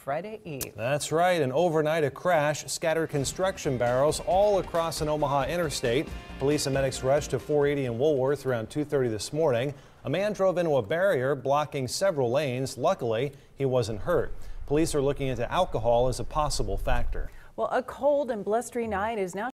Friday Eve. That's right, and overnight a crash scattered construction barrels all across an Omaha interstate. Police and medics rushed to 480 in Woolworth around 2:30 this morning. A man drove into a barrier blocking several lanes. Luckily, he wasn't hurt. Police are looking into alcohol as a possible factor. Well, a cold and blustery night is now